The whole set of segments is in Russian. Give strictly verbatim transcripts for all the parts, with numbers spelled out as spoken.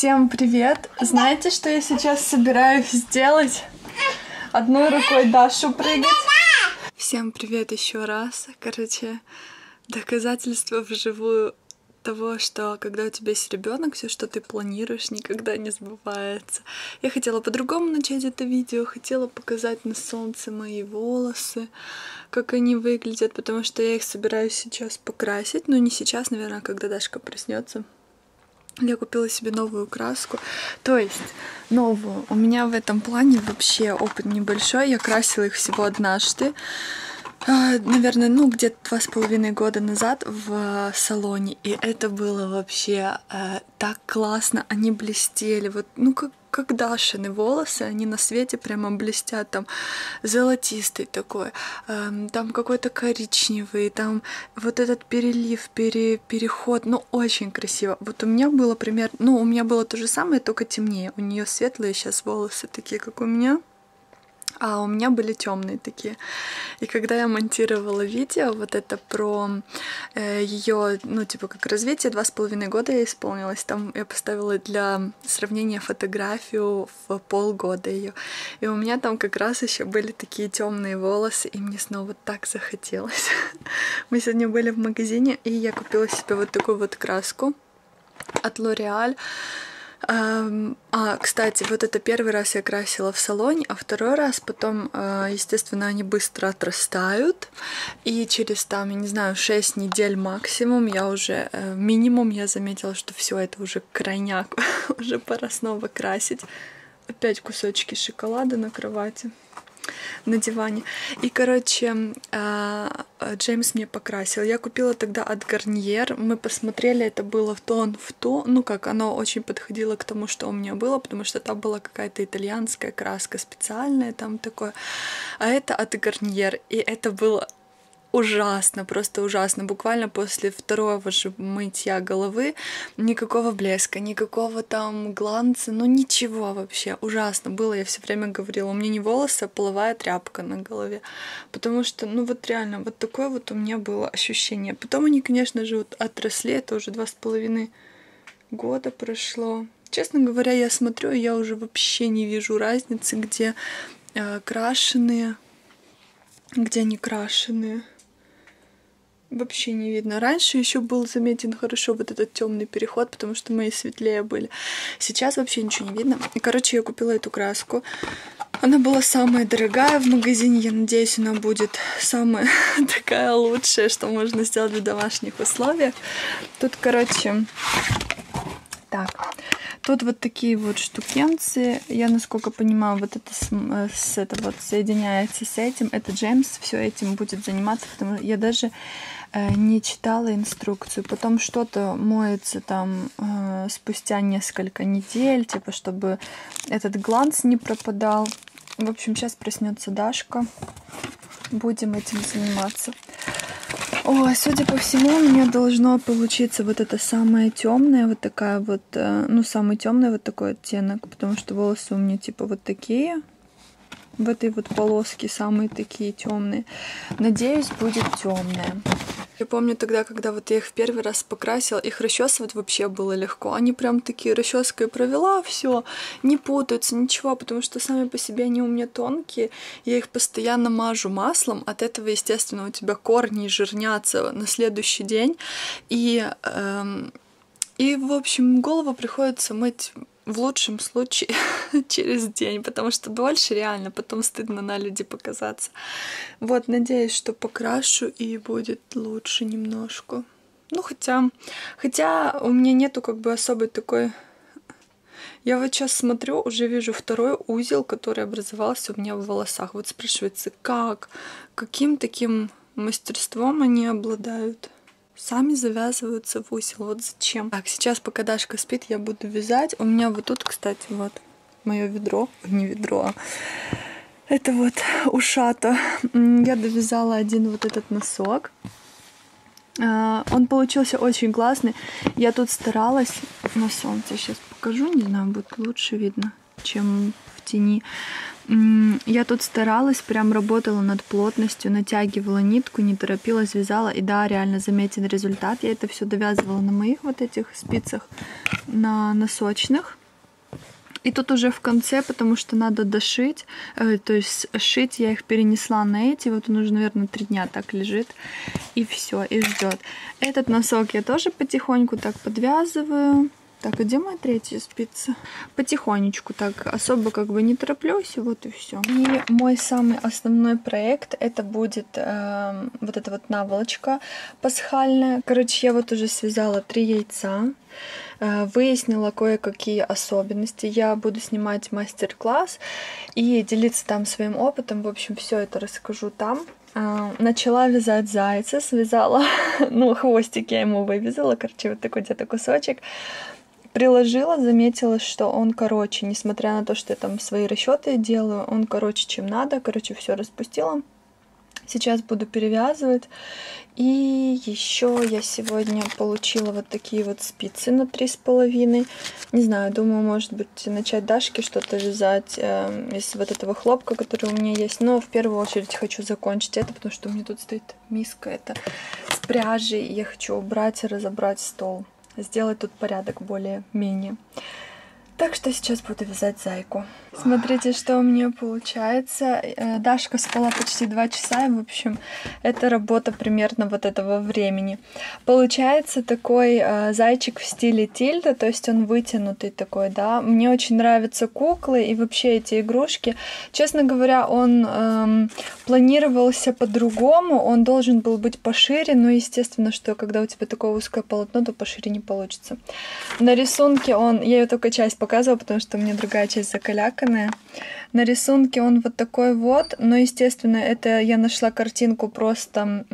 Всем привет! Знаете, что я сейчас собираюсь сделать? Одной рукой Дашу прыгать. Всем привет еще раз. Короче, доказательство вживую того, что когда у тебя есть ребенок, все, что ты планируешь, никогда не сбывается. Я хотела по-другому начать это видео, хотела показать на солнце мои волосы, как они выглядят, потому что я их собираюсь сейчас покрасить. Ну, не сейчас, наверное, когда Дашка проснется. Я купила себе новую краску, то есть новую. У меня в этом плане вообще опыт небольшой. Я красила их всего однажды, наверное, ну где-то два с половиной года назад в салоне, и это было вообще э, так классно. Они блестели, вот, ну как как Дашины волосы, они на свете прямо блестят, там золотистый такой, э, там какой-то коричневый, там вот этот перелив, пере, переход, ну очень красиво. Вот у меня было примерно, ну у меня было то же самое, только темнее. У нее светлые сейчас волосы такие, как у меня. А у меня были темные такие. И когда я монтировала видео, вот это про э, ее, ну, типа, как развитие, два с половиной года я исполнилась. Там я поставила для сравнения фотографию в полгода ее. И у меня там как раз еще были такие темные волосы, и мне снова так захотелось. Мы сегодня были в магазине, и я купила себе вот такую вот краску от L'Oréal. А, кстати, вот это первый раз я красила в салоне, а второй раз потом, естественно, они быстро отрастают, и через там, я не знаю, шесть недель максимум я уже, минимум я заметила, что все это уже крайняк, уже пора снова красить. Опять кусочки шоколада на кровати, на диване. И, короче, Джеймс мне покрасил. Я купила тогда от Garnier. Мы посмотрели, это было в тон в тон. Ну, как, оно очень подходило к тому, что у меня было, потому что там была какая-то итальянская краска специальная, там такое. А это от Garnier. И это было ужасно, просто ужасно. Буквально после второго же мытья головы никакого блеска, никакого там гланца, ну ничего вообще. Ужасно было, я все время говорила. У меня не волосы, а половая тряпка на голове. Потому что, ну вот реально, вот такое вот у меня было ощущение. Потом они, конечно же, вот отросли, это уже два с половиной года прошло. Честно говоря, я смотрю, и я уже вообще не вижу разницы, где э, крашеные, где не крашеные. Вообще не видно. Раньше еще был заметен хорошо вот этот темный переход, потому что мои светлее были. Сейчас вообще ничего не видно. И, короче, я купила эту краску. Она была самая дорогая в магазине. Я надеюсь, она будет самая такая лучшая, что можно сделать в домашних условиях. Тут, короче, так. Тут вот такие вот штукенцы. Я, насколько понимаю, вот это, с, с, это вот соединяется с этим. Это Джеймс все этим будет заниматься, потому что я даже э, не читала инструкцию. Потом что-то моется там э, спустя несколько недель, типа, чтобы этот гланс не пропадал. В общем, сейчас проснется Дашка. Будем этим заниматься. Ой, судя по всему, у меня должно получиться вот это самое темное, вот такая вот, ну, самый темный вот такой оттенок, потому что волосы у меня типа вот такие, в этой вот полоске самые такие темные. Надеюсь, будет темное. Я помню тогда, когда вот я их в первый раз покрасила, их расчесывать вообще было легко. Они прям такие расческой провела, все, не путаются, ничего, потому что сами по себе они у меня тонкие. Я их постоянно мажу маслом, от этого, естественно, у тебя корни жирнятся на следующий день. И, эм, и в общем, голову приходится мыть в лучшем случае через день, потому что дольше реально потом стыдно на люди показаться. Вот, надеюсь, что покрашу и будет лучше немножко. Ну, хотя, хотя у меня нету как бы особой такой... Я вот сейчас смотрю, уже вижу второй узел, который образовался у меня в волосах. Вот спрашивается, как? Каким таким мастерством они обладают? Сами завязываются в узел. Вот зачем? Так, сейчас, пока Дашка спит, я буду вязать. У меня вот тут, кстати, вот мое ведро. Не ведро, а это вот ушата. Я довязала один вот этот носок. Он получился очень классный. Я тут старалась на солнце. Сейчас покажу, не знаю, будет лучше видно. чем в тени. Я тут старалась, прям работала над плотностью, натягивала нитку, не торопилась, вязала. И да, реально заметен результат. Я это все довязывала на моих вот этих спицах, на носочных. И тут уже в конце, потому что надо дошить, э, то есть шить я их перенесла на эти, вот он уже, наверное, три дня так лежит, и все, и ждет. Этот носок я тоже потихоньку так подвязываю. Так, а где моя третья спица? Потихонечку, так, особо как бы не тороплюсь, и вот и все. И мой самый основной проект, это будет э, вот эта вот наволочка пасхальная. Короче, я вот уже связала три яйца. Выяснила кое-какие особенности. Я буду снимать мастер-класс и делиться там своим опытом. В общем, все это расскажу там. Начала вязать зайца, связала, ну, хвостик я ему вывязала, короче, вот такой где-то кусочек. Приложила, заметила, что он короче, несмотря на то, что я там свои расчеты делаю, он короче, чем надо. Короче, все распустила. Сейчас буду перевязывать. И еще я сегодня получила вот такие вот спицы на три с половиной. Не знаю, думаю, может быть, начать Дашке что-то вязать э, из вот этого хлопка, который у меня есть. Но в первую очередь хочу закончить это, потому что у меня тут стоит миска это с пряжей. И я хочу убрать и разобрать стол. Сделать тут порядок более-менее. Так что сейчас буду вязать зайку. Смотрите, что у меня получается. Дашка спала почти два часа, и, в общем, это работа примерно вот этого времени. Получается такой э, зайчик в стиле тильда, то есть он вытянутый такой, да. Мне очень нравятся куклы и вообще эти игрушки. Честно говоря, он э, планировался по-другому, он должен был быть пошире, но естественно, что когда у тебя такое узкое полотно, то пошире не получится. На рисунке он, я ее только часть показывала, потому что у меня другая часть закаляканная. На рисунке он вот такой вот, но, естественно, это я нашла картинку просто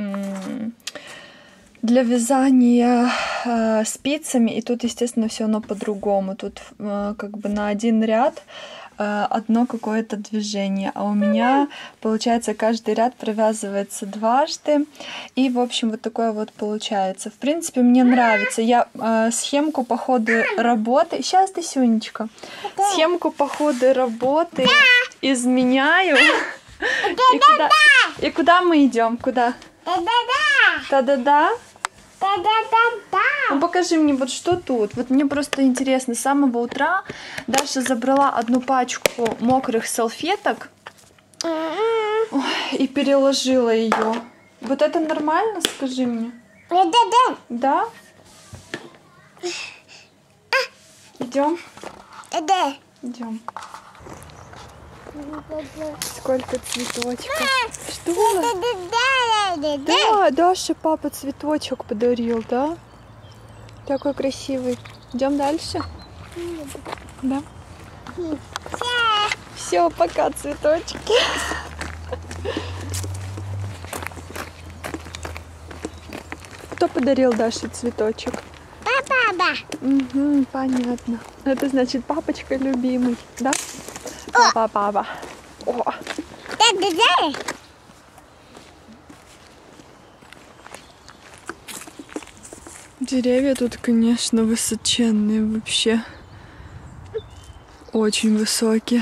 для вязания э, спицами, и тут, естественно, все оно по-другому. Тут э, как бы на один ряд э, одно какое-то движение, а у меня, получается, каждый ряд провязывается дважды, и, в общем, вот такое вот получается. В принципе, мне нравится. Я э, схемку по ходу работы... Сейчас, ты, Сюнечка. Схемку по ходу работы изменяю. И куда, и куда мы идем? Куда? Та-да-да. Ну, покажи мне, вот что тут. Вот мне просто интересно. С самого утра Даша забрала одну пачку мокрых салфеток. Ой, и переложила ее. Вот это нормально, скажи мне? Да? Да? Идем? Да. Идем. Сколько цветочков. Что? Да, Даша папа цветочек подарил, да? Такой красивый. Идем дальше? Да. Все, пока, цветочки. Кто подарил Даше цветочек? Папа. Угу, понятно. Это значит папочка любимый, да? Папа, папа. О. Деревья тут, конечно, высоченные вообще. Очень высокие.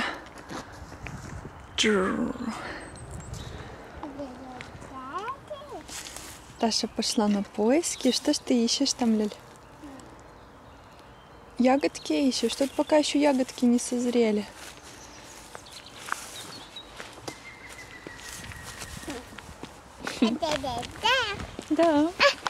Даша пошла на поиски. Что ж ты ищешь там, Ляль? Ягодки ищешь? Тут пока еще ягодки не созрели. Да.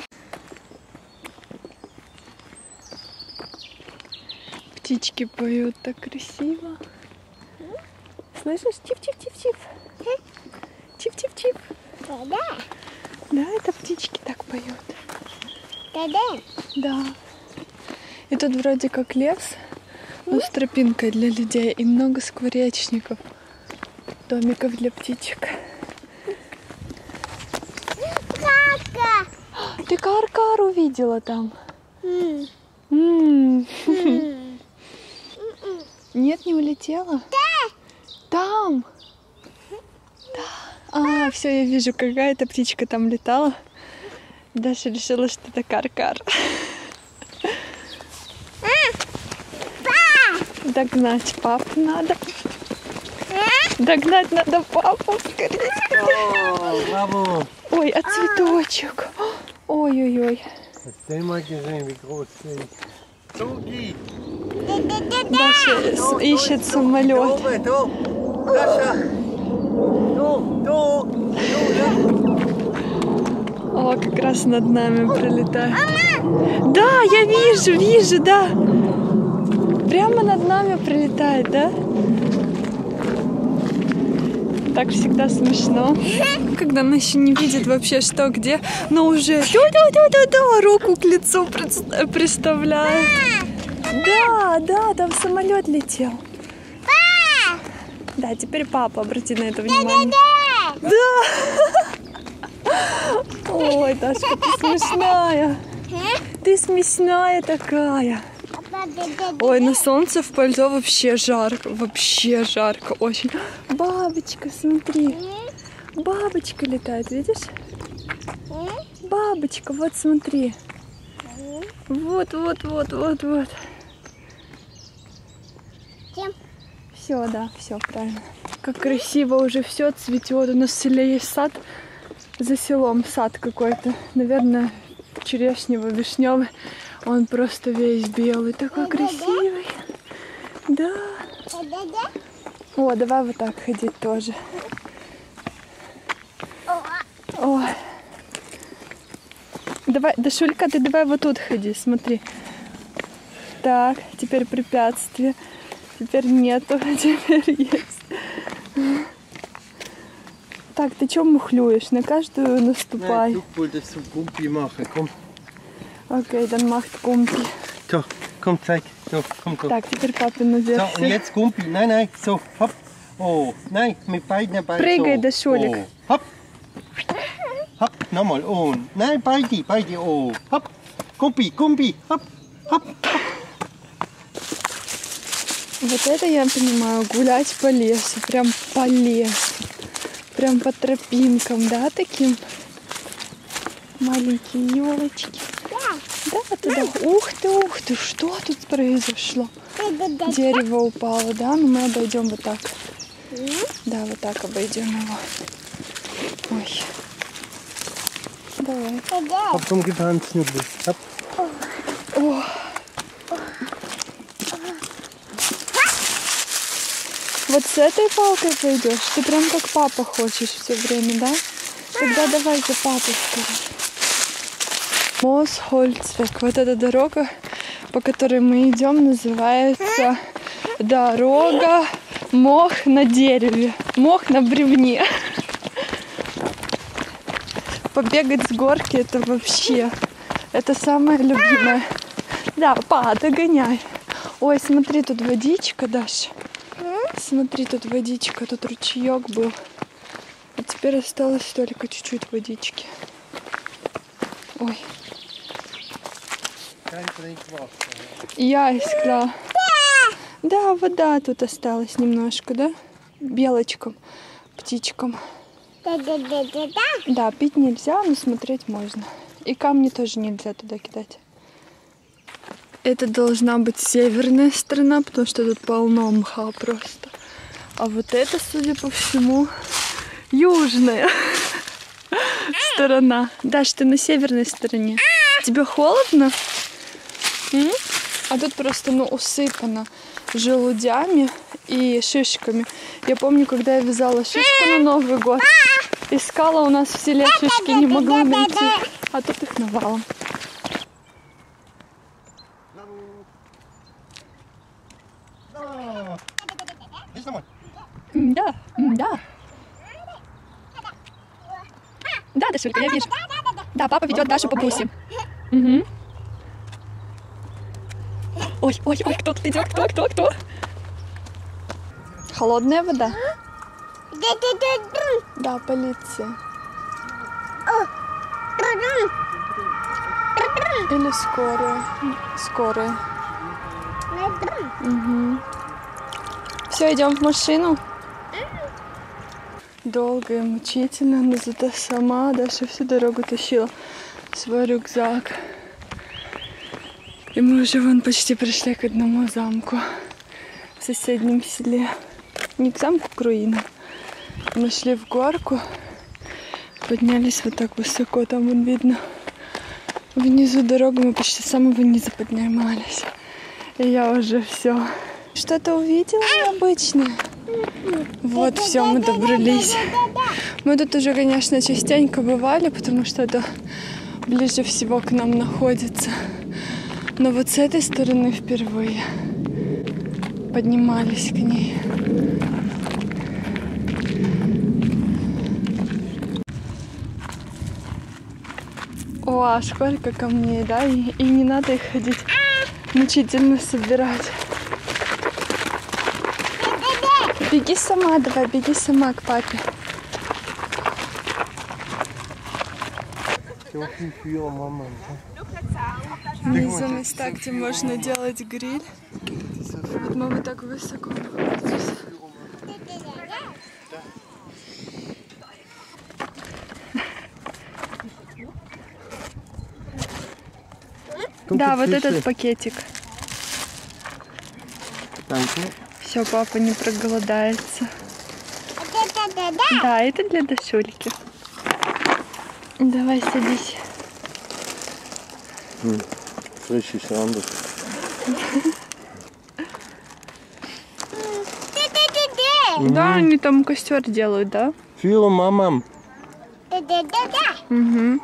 Птички поют так красиво. Слышишь? Тиф-тиф-тиф-тиф. Тиф-тиф-тиф. Да. Да, это птички так поют. Да. Да. И тут вроде как лес, но с тропинкой для людей и много скворечников. Домиков для птичек. Карка! Ты кар-кар увидела там? Mm. Mm. Mm. Нет, не улетела? Да! Там! Да. А, все, я вижу, какая-то птичка там летала. Даша решила, что это кар-кар. Догнать папу надо. Догнать надо папу. Скорее, скорее. Браво. Ой, а цветочек. Ой-ой-ой. Даша ищет самолет. О, как раз над нами пролетает. Да, я вижу, вижу, да. Прямо над нами прилетает, да? Так всегда смешно. Когда она еще не видит вообще что где, но уже да-да-да-да-да, руку к лицу приставляет. Да, да, там самолет летел. Да, теперь папа, обрати на это внимание. Да. Ой, Дашка, ты смешная. Ты смешная такая. Ой, на солнце в пальто вообще жарко, вообще жарко, очень. Бабочка, смотри, бабочка летает, видишь? Бабочка, вот смотри. Вот, вот, вот, вот, вот. Все, да, все правильно. Как красиво уже все цветет. У нас в селе есть сад, за селом сад какой-то, наверное, черешнево-вишневый. Он просто весь белый, такой красивый. Да. О, давай вот так ходить тоже. Ой. Давай, Дашулька, ты давай вот тут ходи, смотри. Так, теперь препятствие. Теперь нету, теперь есть. Так, ты чё мухлюешь? На каждую наступай. Окей, dann macht Gumpi. So, komm, zeig. So, komm, komm. Так, теперь папину версию. So, und jetzt Gumpi. Nein, nein, so, hopp. Oh, nein, mit beiden Beinen. Прыгай, so. Дашулик. Oh, hopp. Hopp, nochmal. Und, nein, beide, beide. Oh, hopp. Gumpi, Gumpi. Hopp, hopp, hopp. Вот это я понимаю, гулять по лесу, прям по лесу. Прям по тропинкам, да, таким? Маленькие елочки. Да, туда. Ух ты, ух ты, что тут произошло? Дерево упало, да? Но мы обойдем вот так. Да, вот так обойдем его. Ой. Давай. Hopp, komm, gefahren, Schnubbel. Hopp. О. Вот с этой палкой пойдешь? Ты прям как папа хочешь все время, да? Тогда давай за папой скорее. Мосхольцвек. Вот эта дорога, по которой мы идем, называется дорога мох на дереве, мох на бревне. Побегать с горки — это вообще, это самое любимое. Да, па, догоняй. Ой, смотри, тут водичка, Даша. Смотри, тут водичка, тут ручеек был. А теперь осталось только чуть-чуть водички. Ой. Я искала. Да, вода тут осталась немножко, да? Белочкам, птичкам. Да, пить нельзя, но смотреть можно. И камни тоже нельзя туда кидать. Это должна быть северная сторона, потому что тут полно мха просто. А вот это, судя по всему, южная сторона. Даш, ты на северной стороне. Тебе холодно? М? А тут просто, ну, усыпано желудями и шишками. Я помню, когда я вязала шишку на Новый год, искала у нас в селе шишки, не могла найти. А тут их навалом. Да, да. Да, Дашулька, я вижу. Да, папа ведет Дашу по бусе. Угу. Ой, ой, ой, кто тут идет? Кто, кто, кто? Холодная вода? Да, полиция. Или скорая. Скорая. Угу. Все, идем в машину. Долго и мучительно, но зато сама Даша всю дорогу тащила свой рюкзак. И мы уже вон почти пришли к одному замку. в соседнем селе. Не к замку Круина. Мы шли в горку, поднялись вот так высоко, там вон видно. Внизу дорогу мы почти с самого низа поднимались. И я уже все. Что-то увидела необычное. Вот, все, мы добрались. Мы тут уже, конечно, частенько бывали, потому что это ближе всего к нам находится. Но вот с этой стороны впервые поднимались к ней. О, а сколько камней, да? И, и не надо их ходить мучительно собирать. Беги сама, давай, беги сама к папе. Внизу места, где можно делать гриль. Вот мы вот так высоко находимся. Да, вот этот пакетик. Все, папа не проголодается. Да, это для Дашульки. Давай, садись. Да, они там костер делают, да? Фил, мамам. Угу.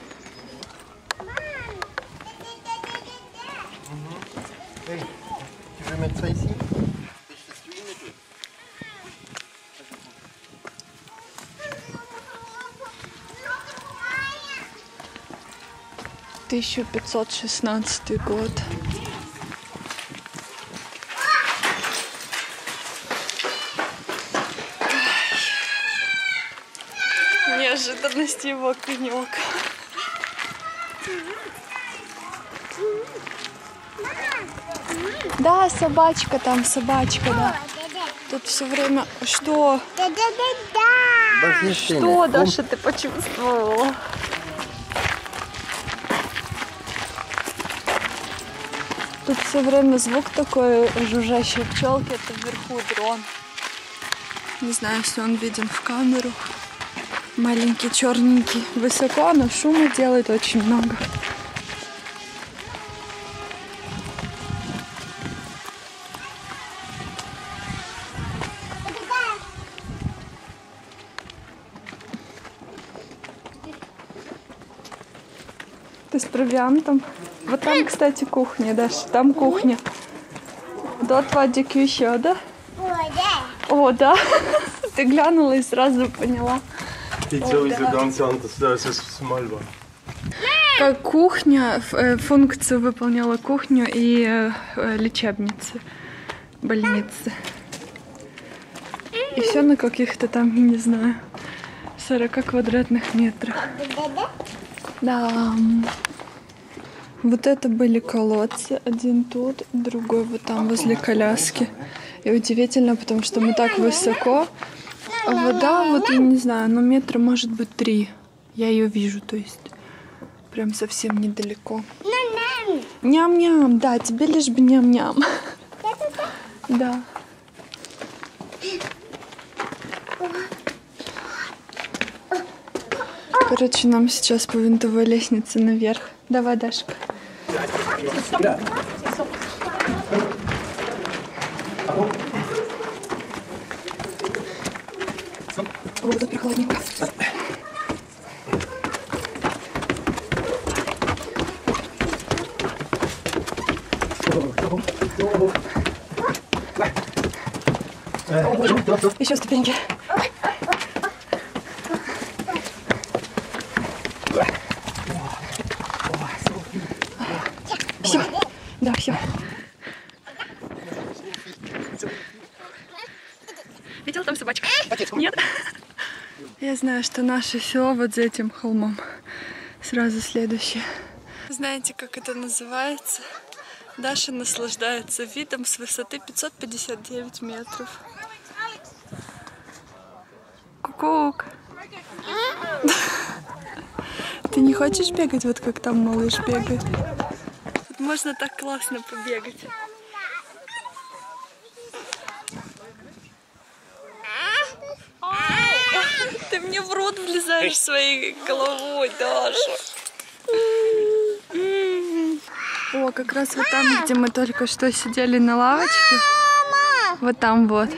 тысяча пятьсот шестнадцатый год. Неожиданность его конек. Да, собачка там, собачка, да. Тут все время... Что? Что, Даша, ты почувствовала? Тут все время звук такой жужжащей пчелки. Это вверху дрон. Не знаю, если он виден в камеру. Маленький, черненький. Высоко, но шума делает очень много. Ты с провиантом? Вот там, кстати, кухня, Даша. Там кухня. Дот Вадик еще, да? О, да. Ты глянула и сразу поняла. Как кухня, функцию выполняла кухню и лечебницы, больницы. И все на каких-то там, не знаю, сорока квадратных метрах. Да. Вот это были колодцы. Один тут, другой вот там возле коляски. И удивительно, потому что мы так высоко. А вода, вот я не знаю, но метра может быть три. Я ее вижу, то есть прям совсем недалеко. Ням-ням, да, тебе лишь бы ням-ням. Да. Короче, нам сейчас по винтовой лестнице наверх. Давай, Дашка. О, тут прохладненько. Еще ступеньки. Все. Да, все. Видел там собачка? Нет? Я знаю, что наше село вот за этим холмом. Сразу следующее. Знаете, как это называется? Даша наслаждается видом с высоты пятьсот пятьдесят девять метров. Кукук. Ты не хочешь бегать, вот как там малыш бегает? Тут можно так классно побегать. мне в рот влезаешь своей головой, Даша. О, как раз вот там, где мы только что сидели на лавочке. Вот там вот.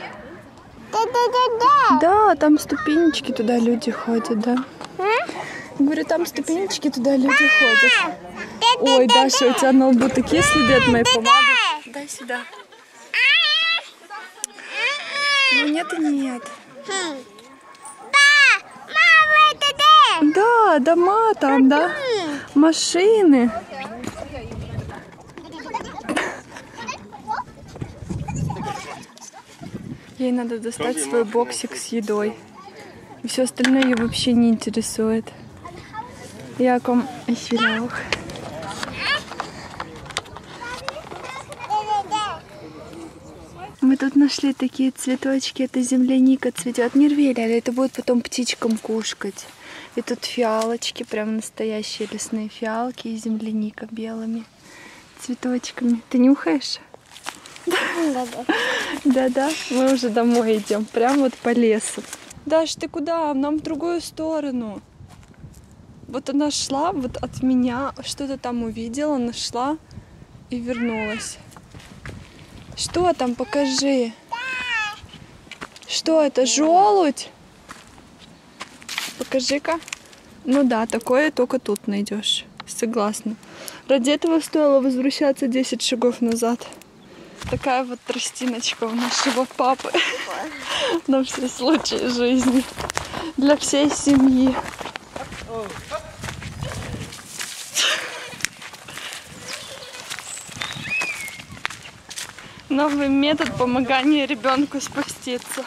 Да, там ступенечки, туда люди ходят, да. Говорю, там ступенечки, туда люди ходят. Ой, Даша, у тебя на лбу такие следы от моей помады. Дай сюда. Ну нет и нет. Да, дома там, да. Машины. Ей надо достать свой боксик с едой. И все остальное ее вообще не интересует. Я ком еще. Мы тут нашли такие цветочки. Это земляника цветет. Не рви, Ляля, это будет потом птичкам кушать. И тут фиалочки, прям настоящие лесные фиалки и земляника белыми цветочками. Ты нюхаешь? Да-да, мы уже домой идем, прям вот по лесу. Даш, ты куда? Нам в другую сторону. Вот она шла вот от меня, что-то там увидела, нашла и вернулась. Что там? Покажи. Что это? Желудь? Покажи-ка. Ну да, такое только тут найдешь. Согласна. Ради этого стоило возвращаться десять шагов назад. Такая вот тростиночка у нашего папы. На все случаи жизни. Для всей семьи. Новый метод помогания ребенку спаститься.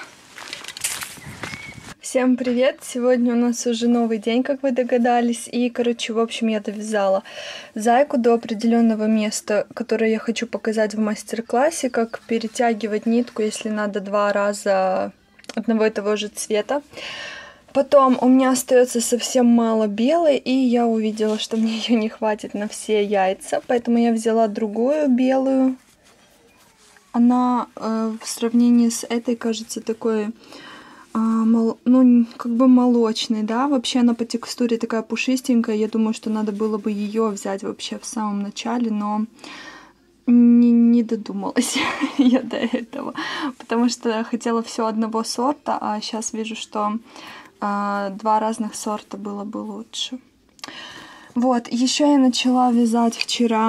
Всем привет! Сегодня у нас уже новый день, как вы догадались. И, короче, в общем, я довязала зайку до определенного места, которое я хочу показать в мастер-классе, как перетягивать нитку, если надо два раза одного и того же цвета. Потом у меня остается совсем мало белой, и я увидела, что мне ее не хватит на все яйца, поэтому я взяла другую белую. Она э, в сравнении с этой кажется такой... ну, как бы молочный, да, вообще она по текстуре такая пушистенькая, я думаю, что надо было бы ее взять вообще в самом начале, но не, не додумалась я до этого, потому что хотела все одного сорта, а сейчас вижу, что э, два разных сорта было бы лучше. Вот, еще я начала вязать вчера.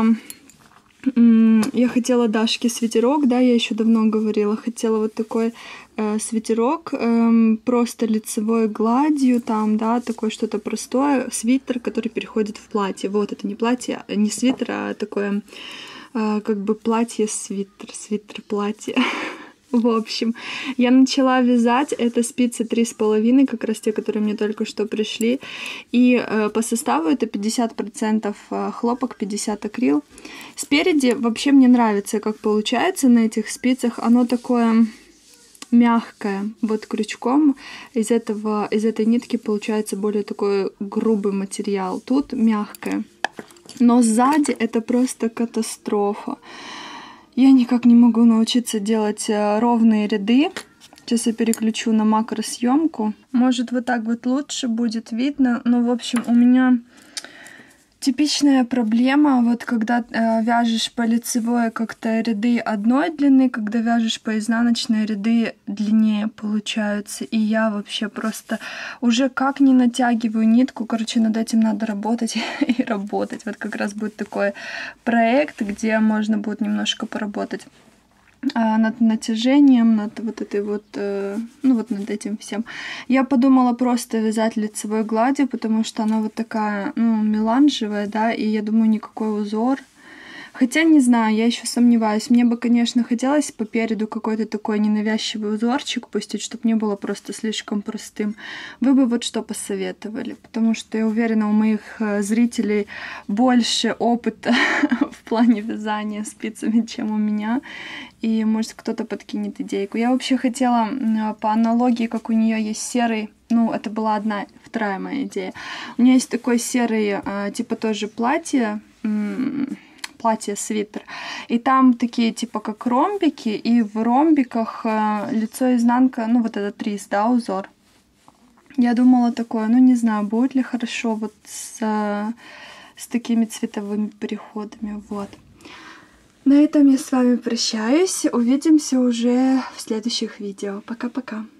Я хотела Дашке свитерок, да, я еще давно говорила, хотела вот такой э, свитерок, э, просто лицевой гладью, там, да, такое что-то простое, свитер, который переходит в платье. Вот, это не платье, не свитер, а такое, э, как бы платье-свитер, свитер-платье. В общем, я начала вязать, это спицы три с половиной, как раз те, которые мне только что пришли, и э, по составу это пятьдесят процентов хлопок, пятьдесят акрил. Спереди вообще мне нравится, как получается на этих спицах, оно такое мягкое, вот крючком из этого, из этой нитки получается более такой грубый материал, тут мягкое, но сзади это просто катастрофа. Я никак не могу научиться делать ровные ряды. Сейчас я переключу на макросъемку. Может, вот так вот лучше будет видно. Но, в общем, у меня типичная проблема. Вот когда э, вяжешь по лицевой как-то ряды одной длины, когда вяжешь по изнаночной ряды длиннее получаются. И я вообще просто уже как не натягиваю нитку. Короче, над этим надо работать и работать. Вот как раз будет такой проект, где можно будет немножко поработать над натяжением, над вот этой вот, ну вот над этим всем. Я подумала просто вязать лицевой гладью, потому что она вот такая, ну, меланжевая, да, и я думаю, никакой узор. Хотя, не знаю, я еще сомневаюсь. Мне бы, конечно, хотелось по переду какой-то такой ненавязчивый узорчик пустить, чтобы не было просто слишком простым. Вы бы вот что посоветовали? Потому что я уверена, у моих зрителей больше опыта в плане вязания спицами, чем у меня. И, может, кто-то подкинет идейку. Я вообще хотела по аналогии, как у нее есть серый, ну, это была одна, вторая моя идея. У нее есть такой серый, типа тоже платье, платье-свитер. И там такие типа как ромбики, и в ромбиках лицо-изнанка, ну вот этот рис, да, узор. Я думала такое, ну не знаю, будет ли хорошо вот с, с такими цветовыми переходами, вот. На этом я с вами прощаюсь, увидимся уже в следующих видео. Пока-пока.